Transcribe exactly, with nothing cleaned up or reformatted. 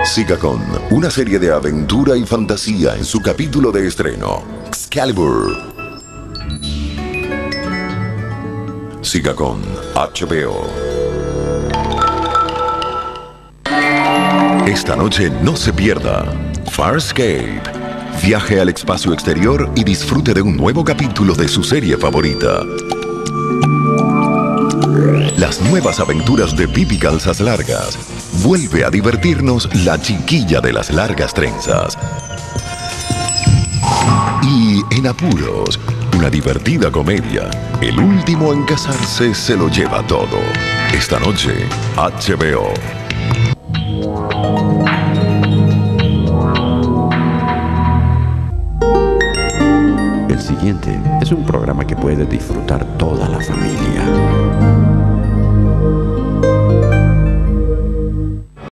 Siga con una serie de aventura y fantasía en su capítulo de estreno, Excalibur. Siga con H B O. Esta noche no se pierda Farscape. Viaje al espacio exterior y disfrute de un nuevo capítulo de su serie favorita. Las nuevas aventuras de Pippi Calzas Largas. Vuelve a divertirnos la chiquilla de las largas trenzas. Y en apuros, una divertida comedia. El último en casarse se lo lleva todo. Esta noche, H B O. El siguiente es un programa que puede disfrutar toda la familia.